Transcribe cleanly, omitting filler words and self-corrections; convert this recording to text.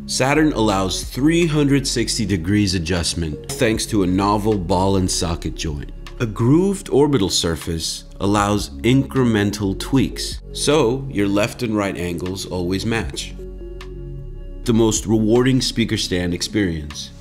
Saturn allows 360 degrees adjustment thanks to a novel ball and socket joint. A grooved orbital surface allows incremental tweaks, so your left and right angles always match. The most rewarding speaker stand experience.